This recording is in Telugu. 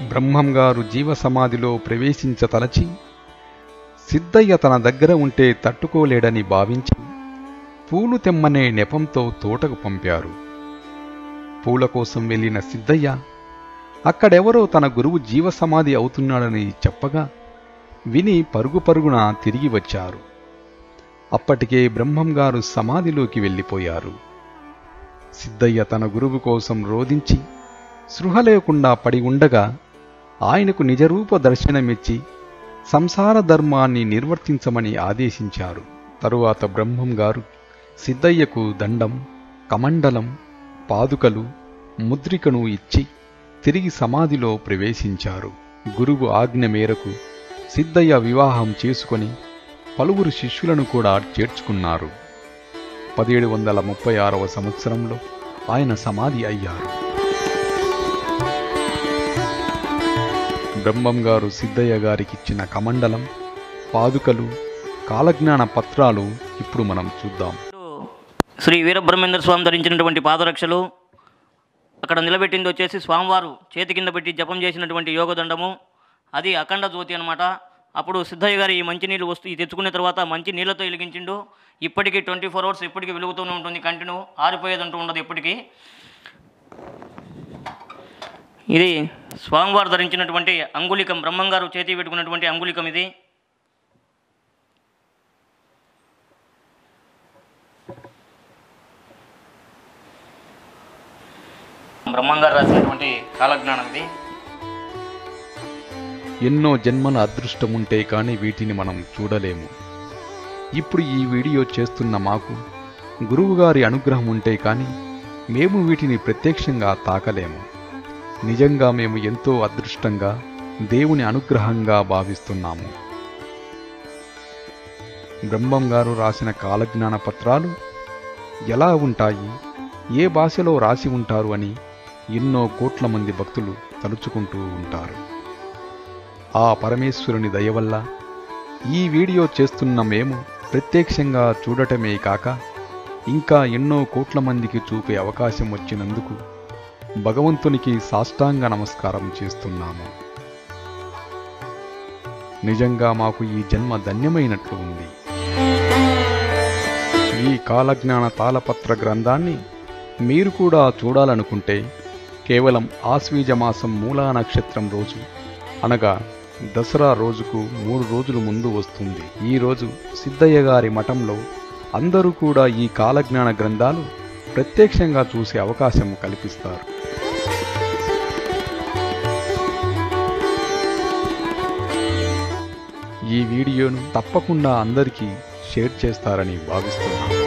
బ్రహ్మంగారు జీవసమాధిలో ప్రవేశించతలచి సిద్ధయ్య తన దగ్గర ఉంటే తట్టుకోలేడని భావించి పూలు తెమ్మనే నెపంతో తోటకు పంపారు. పూల కోసం వెళ్ళిన సిద్ధయ్య అక్కడెవరో తన గురువు జీవసమాధి అవుతున్నాడని చెప్పగా విని పరుగు పరుగున తిరిగి వచ్చారు. అప్పటికే బ్రహ్మంగారు సమాధిలోకి వెళ్ళిపోయారు. సిద్ధయ్య తన గురువు కోసం రోదించి స్పృహ లేకుండా పడి ఉండగా ఆయనకు నిజరూప దర్శనమిచ్చి సంసార ధర్మాన్ని నిర్వర్తించమని ఆదేశించారు. తరువాత బ్రహ్మంగారు సిద్ధయ్యకు దండం, కమండలం, పాదుకలు, ముద్రికను ఇచ్చి తిరిగి సమాధిలో ప్రవేశించారు. గురువు ఆజ్ఞ మేరకు సిద్ధయ్య వివాహం చేసుకొని పలువురు శిష్యులను కూడా చేర్చుకున్నారు. 1736వ సంవత్సరంలో ఆయన సమాధి అయ్యారు. బ్రహ్మంగారు సిద్ధయ్య గారికిచ్చిన కమండలం, పాదుకలు, కాలజ్ఞాన పత్రాలు ఇప్పుడు మనం చూద్దాం. శ్రీ వీరబ్రహ్మేంద్ర స్వామి ధరించినటువంటి పాదరక్షలు, అక్కడ నిలబెట్టింది వచ్చేసి స్వామివారు చేతి కింద పెట్టి జపం చేసినటువంటి యోగదండము, అది అఖండ జ్యోతి అనమాట. అప్పుడు సిద్ధయ్య గారు ఈ మంచినీళ్ళు తెచ్చుకున్న తర్వాత మంచి నీళ్ళతో వెలిగించిండు. ఇప్పటికీ 24 hours ఇప్పటికీ వెలుగుతూనే ఉంటుంది, కంటిన్యూ, ఆరిపోయేదంటూ ఉండదు ఇప్పటికీ. ఇది స్వామివారు ధరించినటువంటి అంగుళికం, బ్రహ్మంగారు చేతి పెట్టుకున్నటువంటి అంగుళికం ఇది. బ్రహ్మంగారు రాసినటువంటి కాలజ్ఞానం ఇది. ఎన్నో జన్మల అదృష్టముంటే కానీ వీటిని మనం చూడలేము. ఇప్పుడు ఈ వీడియో చేస్తున్న మాకు గురువుగారి అనుగ్రహం ఉంటే కానీ మేము వీటిని ప్రత్యక్షంగా తాకలేము. నిజంగా మేము ఎంతో అదృష్టంగా, దేవుని అనుగ్రహంగా భావిస్తున్నాము. బ్రహ్మంగారు రాసిన కాలజ్ఞాన పత్రాలు ఎలా ఉంటాయి, ఏ భాషలో రాసి ఉంటారు అని ఎన్నో కోట్ల మంది భక్తులు తలుచుకుంటూ ఉంటారు. ఆ పరమేశ్వరుని దయవల్ల ఈ వీడియో చేస్తున్న మేము ప్రత్యక్షంగా చూడటమే కాక ఇంకా ఎన్నో కోట్ల మందికి చూపే అవకాశం వచ్చినందుకు భగవంతునికి సాష్టాంగ నమస్కారం చేస్తున్నాము. నిజంగా మాకు ఈ జన్మ ధన్యమైనట్లు ఉంది. ఈ కాలజ్ఞాన తాళపత్ర గ్రంథాన్ని మీరు కూడా చూడాలనుకుంటే కేవలం ఆశ్వీజ మాసం మూలా నక్షత్రం రోజు అనగా దసరా రోజుకు 3 రోజుల ముందు వస్తుంది. ఈ రోజు సిద్ధయ్య గారి మఠంలో అందరూ కూడా ఈ కాలజ్ఞాన గ్రంథాలు ప్రత్యక్షంగా చూసే అవకాశం కల్పిస్తారు. ఈ వీడియోను తప్పకుండా అందరికీ షేర్ చేస్తారని భావిస్తున్నాను.